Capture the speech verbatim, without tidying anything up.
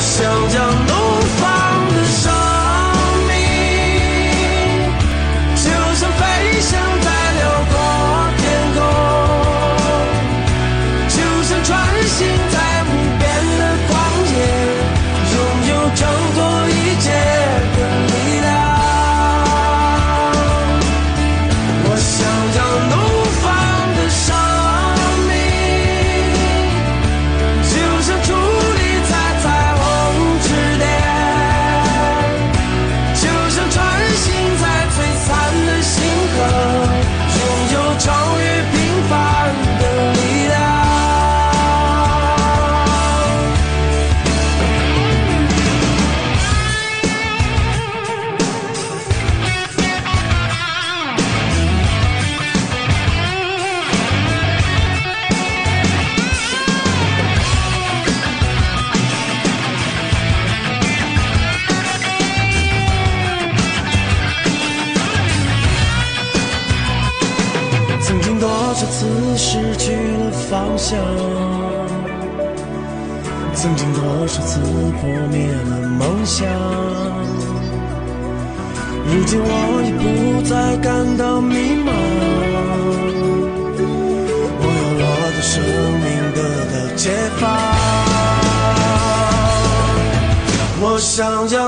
想将怒放的生命，就像飞翔在辽阔天空，就像穿行在无边的旷野，拥有挣脱一切的力量。我想将怒放的生命，就像矗立在彩虹之巅，就像穿行在璀璨的星河，拥有超越平凡的力量。曾经多少次失去了方向，曾经多少次破灭了梦想，如今我已不再感到迷茫，我要我的生命得到解放。我想要